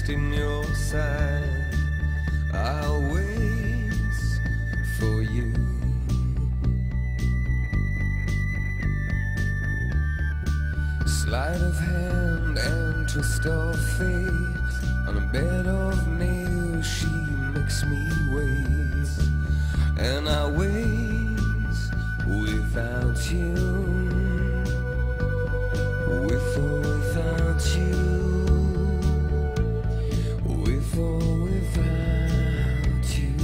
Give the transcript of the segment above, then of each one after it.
lost in your side. I'll wait for you. Sleight of hand and twist of fate. On a bed of nails she makes me wait. And I wait without you. With or without you. With or without you.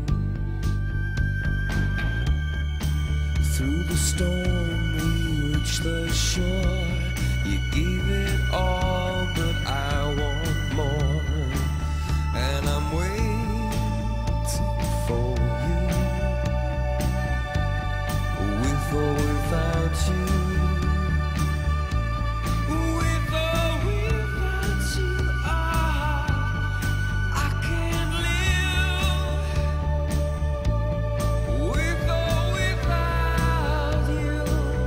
Through the storm we reach the shore. You gave it all, but I want more. And I'm waiting for you. With or without you. With or without you, I can't live. With or without you.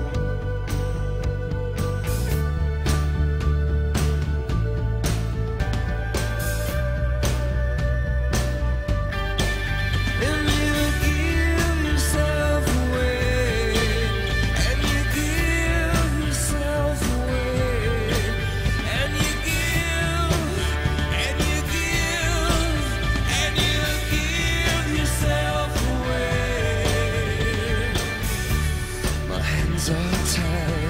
And you give yourself away. And you give yourself away. And you give. And you give. And you give yourself away. My hands are tied.